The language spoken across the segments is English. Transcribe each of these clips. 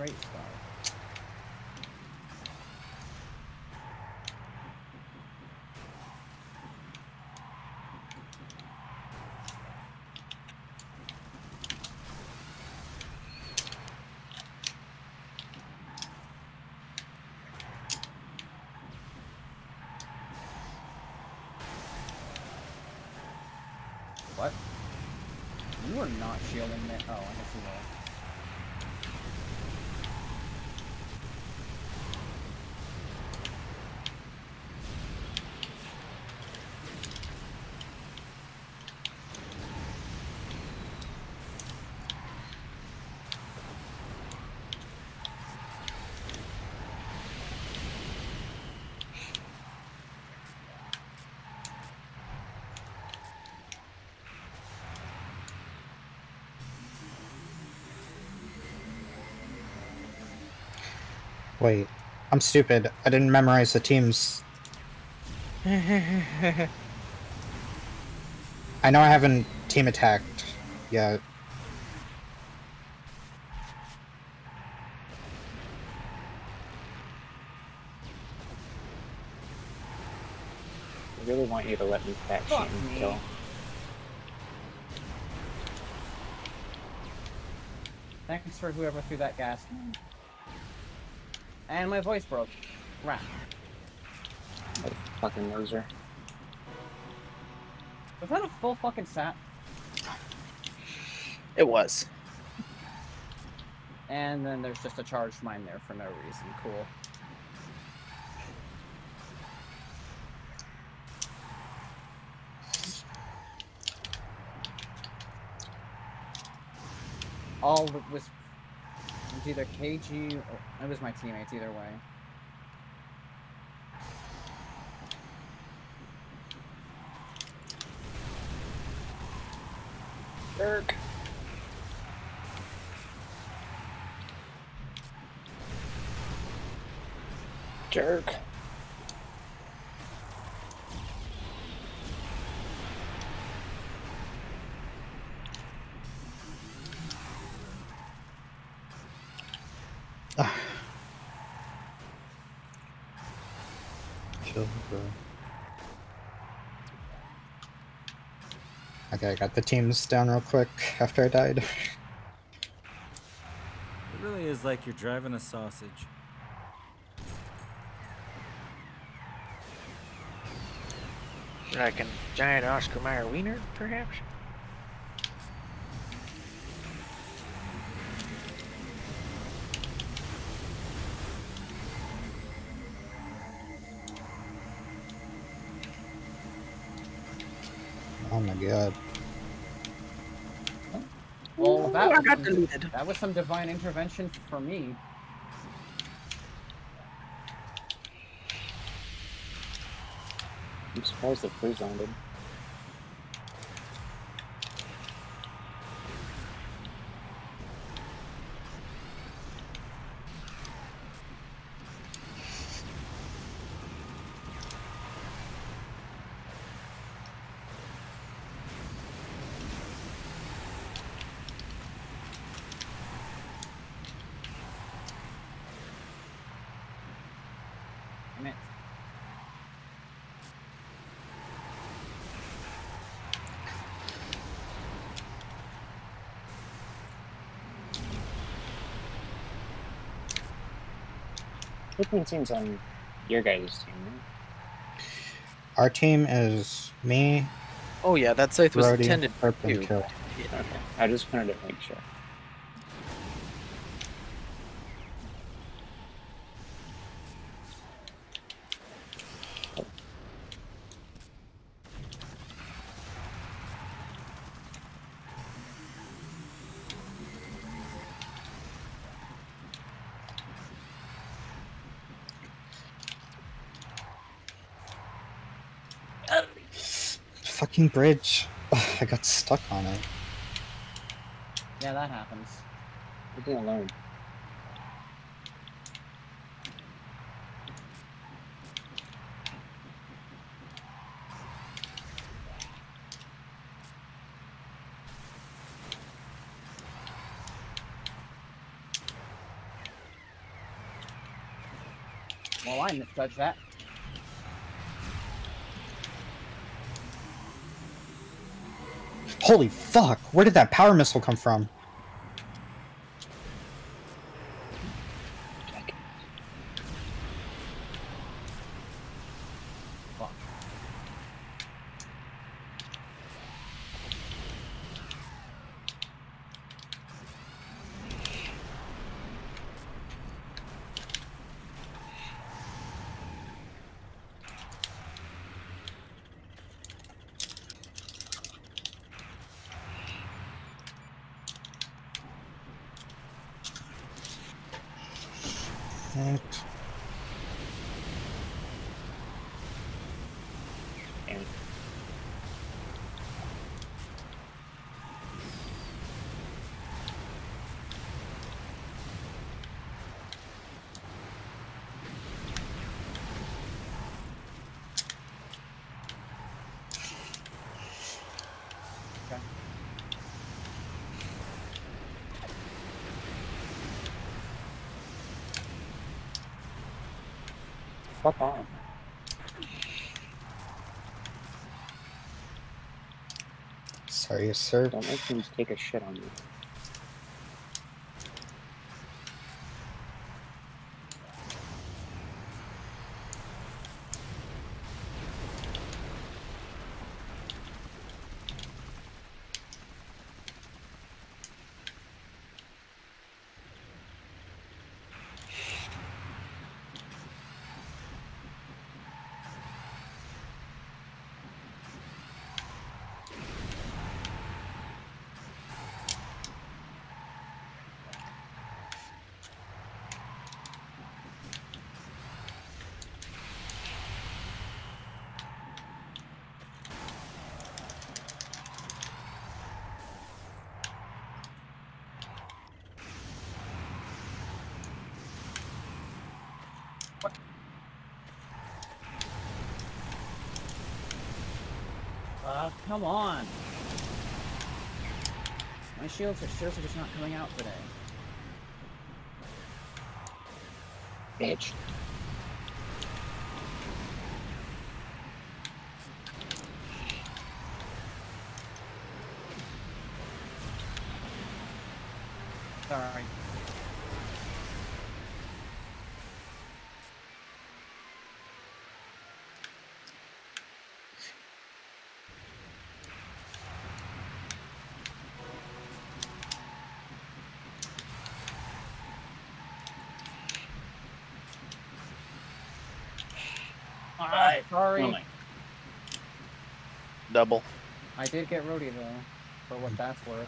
great start. What? You are not shielding me. Oh, I guess you will. Wait, I'm stupid. I didn't memorize the teams. I know I haven't team attacked yet. I really want you to let me fat Fuck shame me. kill. Thanks for whoever threw that gas can. And my voice broke. Crap. What a fucking loser. Was that a full fucking sat? It was. And then there's just a charged mine there for no reason. Cool. All was either KG or it was my teammates either way. Jerk. Jerk. Chill, bro. Okay, I got the teams down real quick after I died. It really is like you're driving a sausage. Like a giant Oscar Mayer wiener, perhaps? Oh my god. Well, that, I got deleted. that was some divine intervention for me. I'm surprised the freeze landed. Damn it. Flipping team's on your guys' team, right? Our team is me, Oh yeah, that scythe was Brody, intended for Herp, and you. Kill. Okay. I just wanted to make sure. Fucking bridge. I got stuck on it. Yeah, that happens. Leave me alone. Well, I misjudged that. Holy fuck! Where did that power missile come from? Fuck. Right. And Okay. fuck on. Sorry, sir. Don't make things take a shit on you. Come on. My shields are seriously just not coming out today. Bitch. Sorry. Sorry. Oh my. Double. I did get Rhodey though, for what that's worth.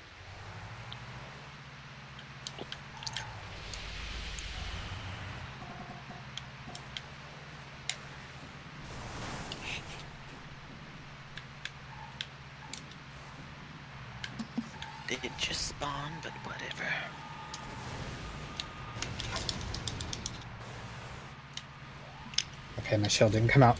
Did just spawn, but whatever. Okay, my shield didn't come out.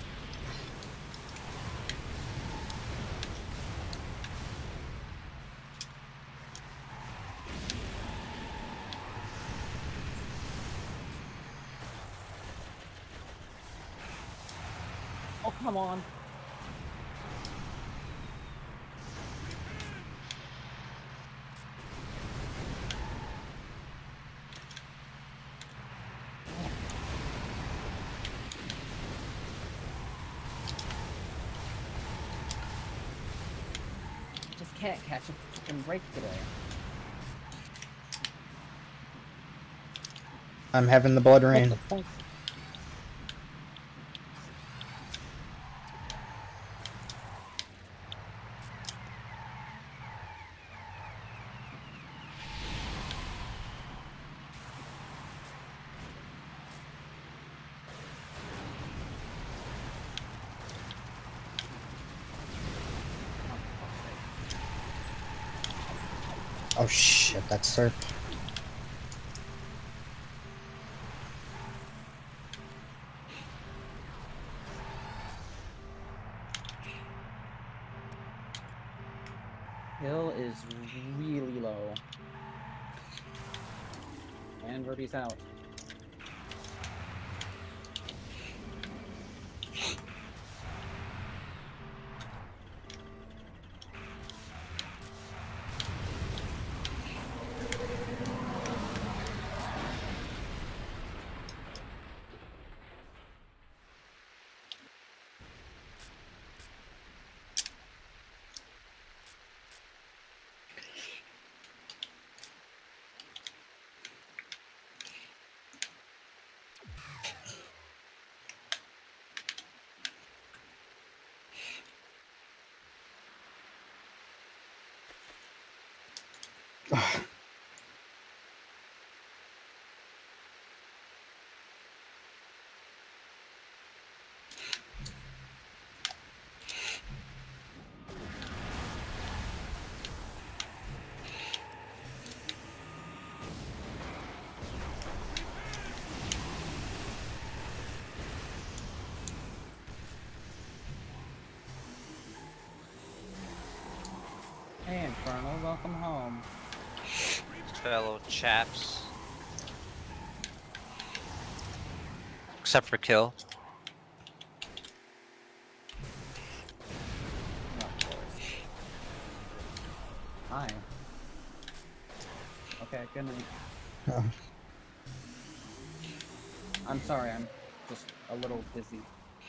Oh, come on. Just can't catch a fucking break today. I'm having the blood What rain. the fuck? Oh shit, that's Serp. Hill is really low. And Rudy's out. fellow chaps. Except for Kill. Of course. Hi. Okay, good night. Oh, I'm sorry, I'm just a little busy.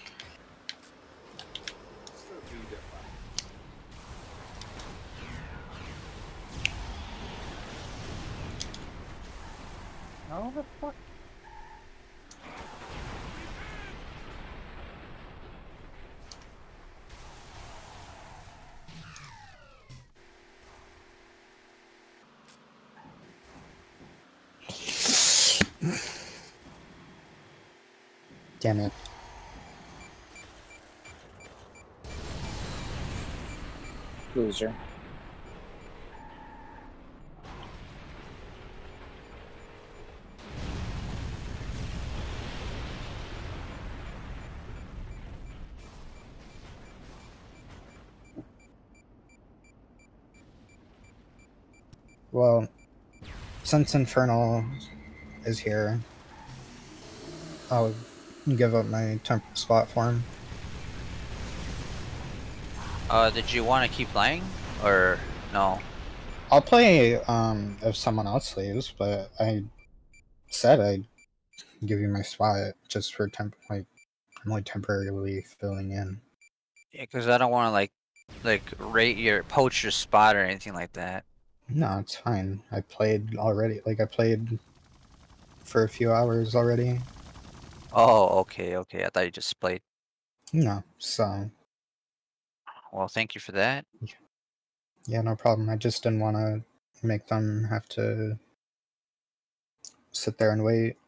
Oh, the fuck? damn it. Loser. Well, since Infernal is here, I'll give up my temp spot for him. Did you want to keep playing? Or no? I'll play if someone else leaves, but I said I'd give you my spot just for I'm only temporarily filling in. Yeah, because I don't want to poach your spot or anything like that. No, it's fine. I played already. Like, I played for a few hours already. Oh, okay. I thought you just played. No, so Well, thank you for that. yeah, no problem. I just didn't want to make them have to sit there and wait.